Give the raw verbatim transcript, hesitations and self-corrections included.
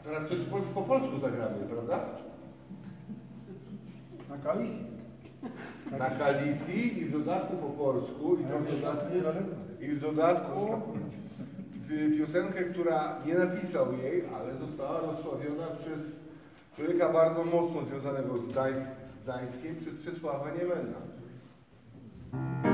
Teraz coś po, po polsku zagramy, prawda? Na Kalisji. Na Kalisji i w dodatku po polsku i, to w dodatku, i w dodatku piosenkę, która nie napisał jej, ale została rozsławiona przez człowieka bardzo mocno związanego z, Gdańsk, z Gdańskiem, przez Czesława Niemena.